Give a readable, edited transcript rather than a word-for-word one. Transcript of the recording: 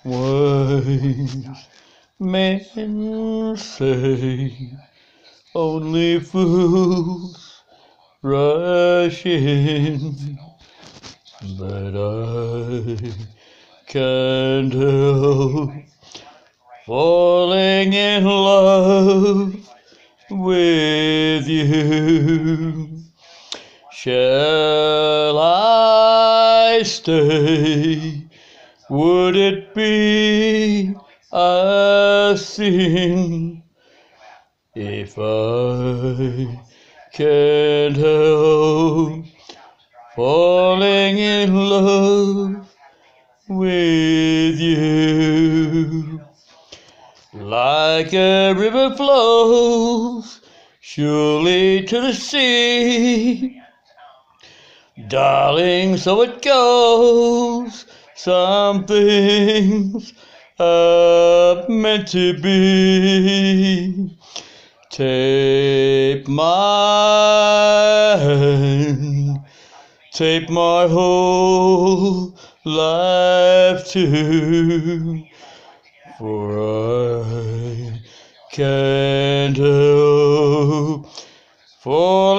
Wise men say only fools rush in, but I can't help falling in love with you. Shall I stay? Would it be a sin if I can't help falling in love with you? Like a river flows surely to the sea, darling, so it goes. Some things are meant to be. Take my hand, take my whole life too, for I can't help for